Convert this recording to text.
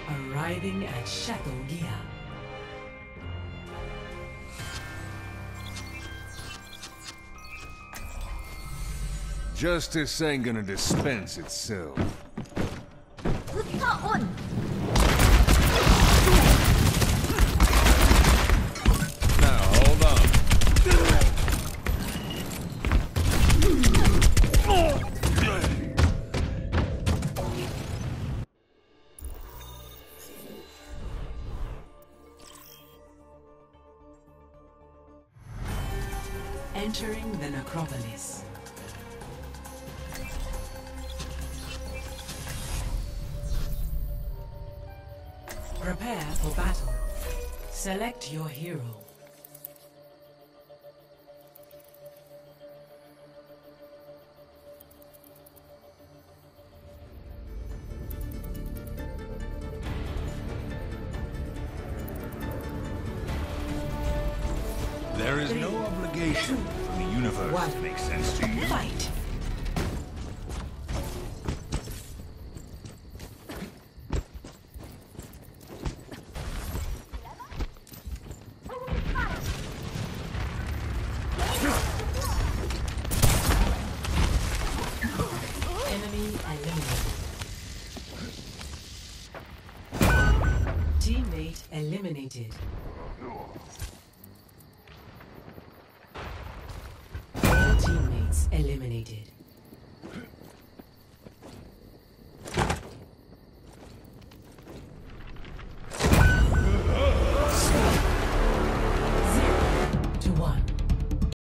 Arriving at Chateau Gia. Justice ain't gonna dispense itself. Now, hold on. Entering the necropolis. Prepare for battle. Select your hero. There is no obligation from the universe to make sense to you. Fight! Enemy eliminated. Teammate eliminated. All teammates eliminated.